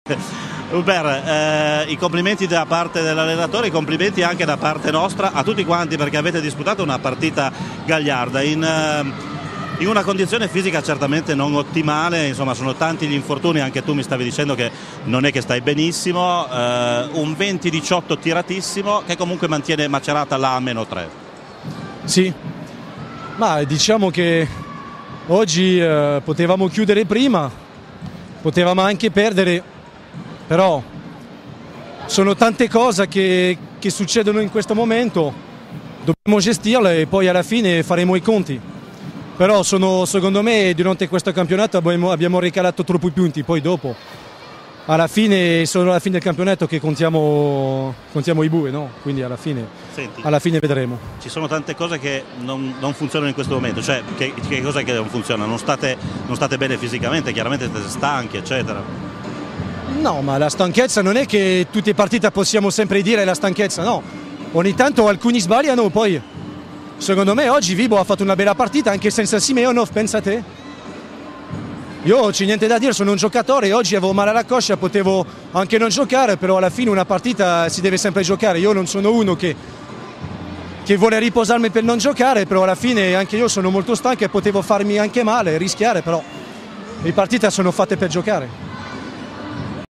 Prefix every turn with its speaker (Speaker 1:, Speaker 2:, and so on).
Speaker 1: Hubert, i complimenti da parte dell'allenatore, i complimenti anche da parte nostra a tutti quanti, perché avete disputato una partita gagliarda in una condizione fisica certamente non ottimale. Insomma, sono tanti gli infortuni, anche tu mi stavi dicendo che non è che stai benissimo, un 20-18 tiratissimo che comunque mantiene Macerata là a -3.
Speaker 2: Sì, ma diciamo che oggi potevamo chiudere prima, potevamo anche perdere, però sono tante cose che succedono in questo momento, dobbiamo gestirle e poi alla fine faremo i conti. Però secondo me durante questo campionato abbiamo ricalato troppi punti, poi dopo alla fine, solo alla fine del campionato che contiamo i bue, no? Quindi alla fine vedremo.
Speaker 1: Ci sono tante cose che non funzionano in questo momento, cioè che cosa che non funziona? Non state bene fisicamente, chiaramente siete stanchi, eccetera.
Speaker 2: No, ma la stanchezza non è che tutte le partite possiamo sempre dire la stanchezza, no. Ogni tanto alcuni sbagliano, poi secondo me oggi Vibo ha fatto una bella partita anche senza Simeonov, pensa te. Io non c'è niente da dire, sono un giocatore, oggi avevo male alla coscia, potevo anche non giocare, però alla fine una partita si deve sempre giocare. Io non sono uno che vuole riposarmi per non giocare, però alla fine anche io sono molto stanco e potevo farmi anche male, rischiare, però le partite sono fatte per giocare.